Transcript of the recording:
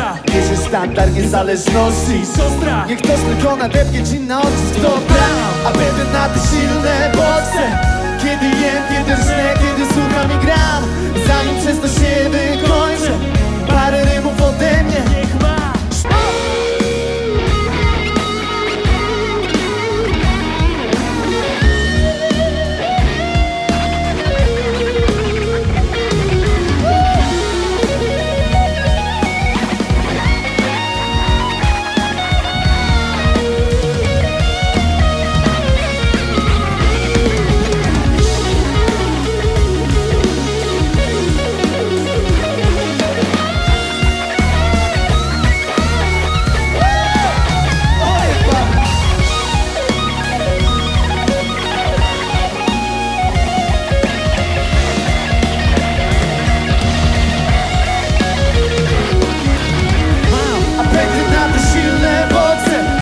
Bierzesz standard niezależności i siostra. Niech ktoś tylko nadepnie ci na oczy, kto gra. A będę na te silne bodźce. Kiedy jem, kiedy żnę, kiedy słucham i gram. Zanim przez to się wykończę, parę rym